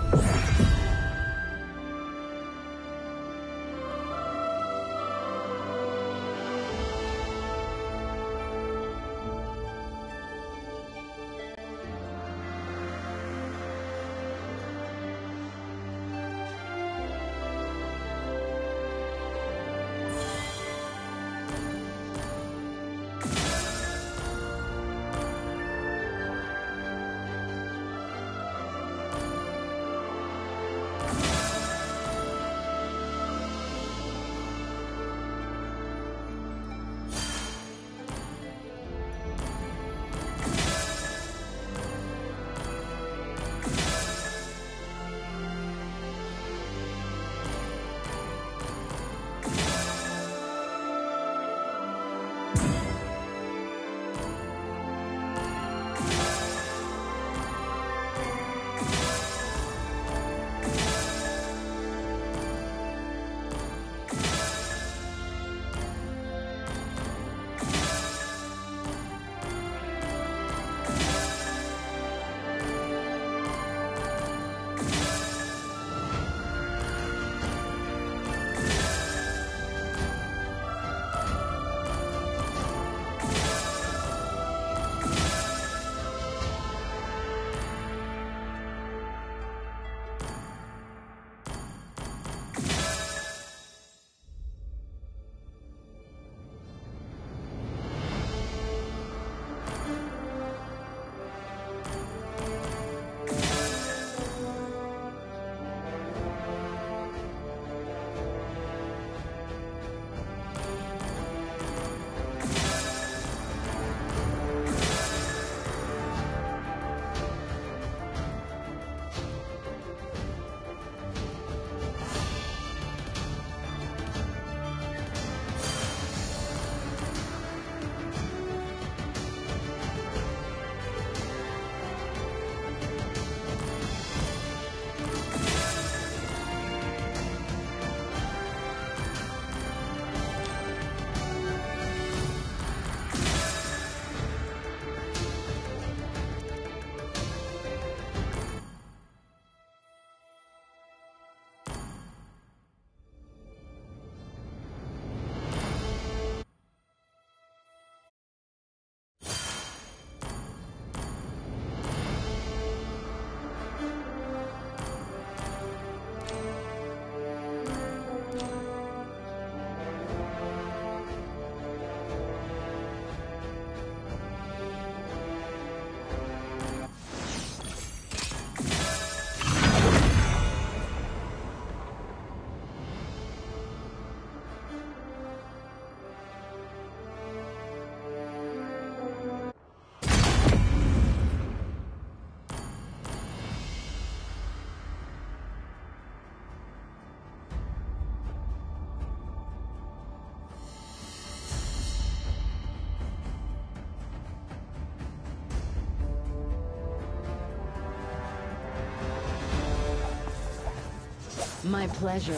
My pleasure.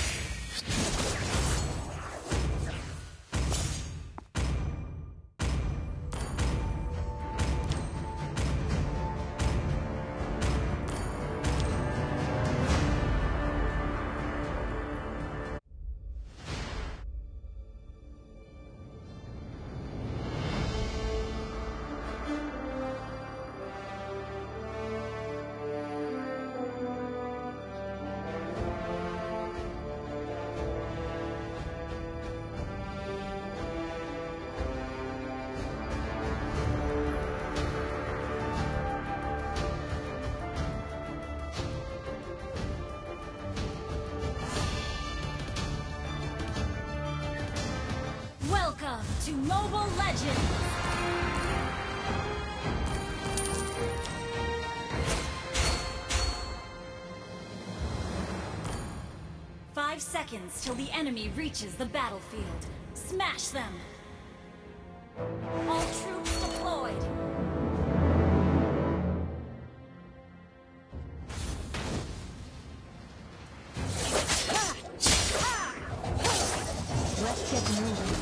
Welcome to Mobile Legends! Five seconds till the enemy reaches the battlefield. Smash them! All troops deployed! Let's get moving.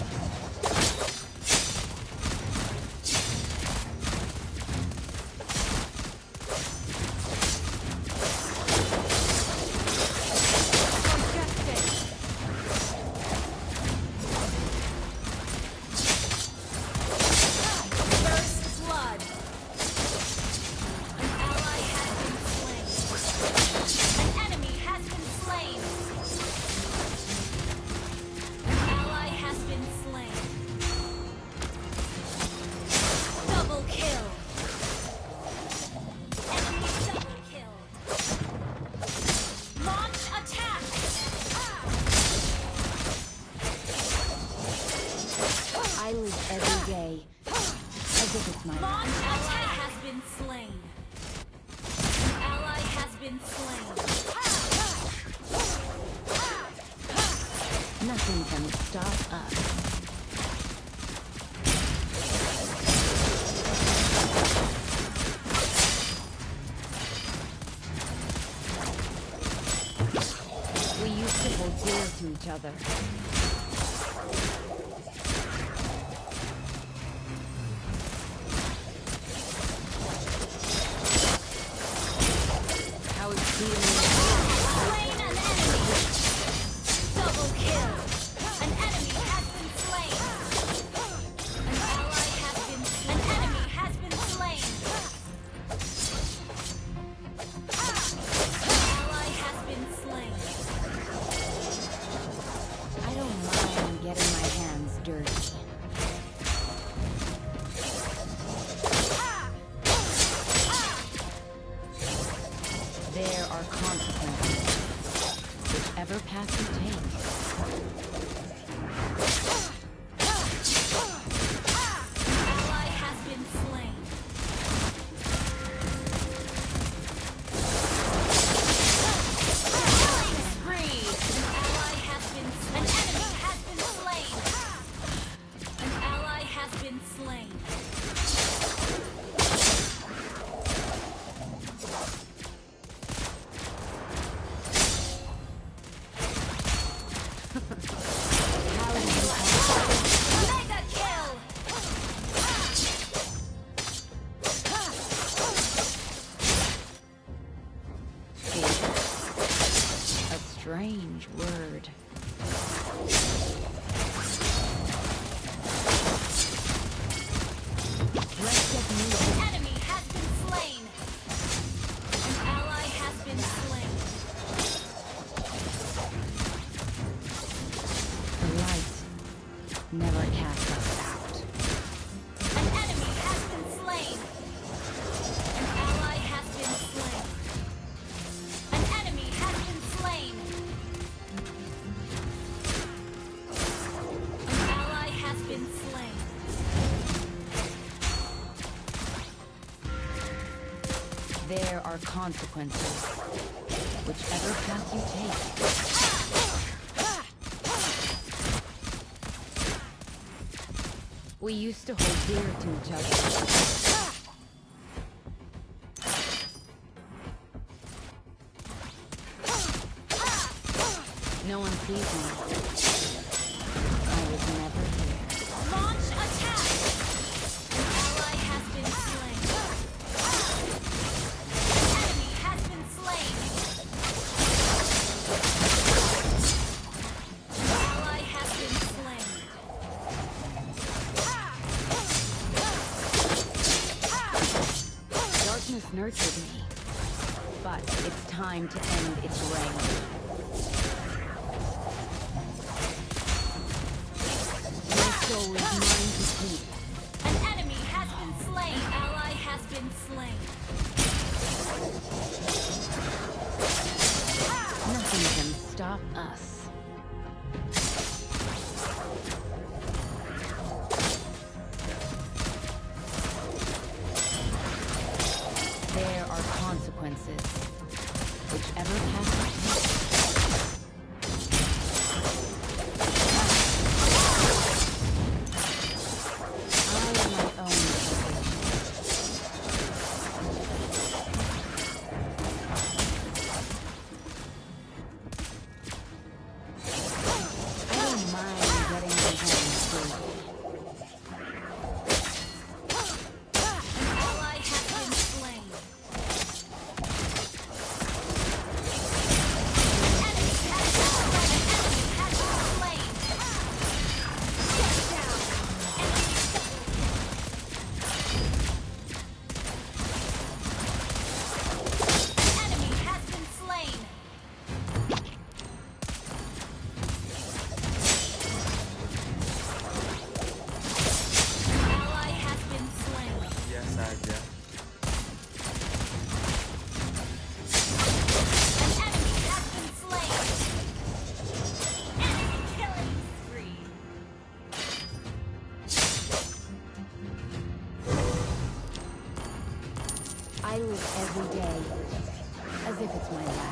Nothing can stop us. We used to hold dear to each other. How exceedingly Slain an enemy! Double kill! An enemy has been slain! An ally has been slain! An enemy has been slain! An ally has been slain! I don't mind getting my hands dirty. There are consequences. Whichever path you take. An ally has been slain! Killing spree! An ally has been slain! An enemy has been slain! An ally has been slain! Mega kill! A strange word. An enemy has been slain! An ally has been slain! The light never casts us out. An enemy has been slain! An ally has been slain! An enemy has been slain! An ally has been slain! There are consequences. Whichever path you take. We used to hold dear to each other. No one sees me. I was never here. Launch attack! An ally has been slain! An enemy has been slain! An ally has been slain! Darkness nurtured me. But it's time to end its reign. My soul is mine to keep. An enemy has been slain! An ally has been slain! Nothing can stop us. There are consequences. Whichever path you take. I am my own salvation. I don't mind getting my hands dirty. An ally has been slain! An enemy has been slain! Get down! Enemy An enemy has been slain! An ally has been slain! Iya saja. An enemy has been slain! Enemy killing spree! I live every day as if it's my last.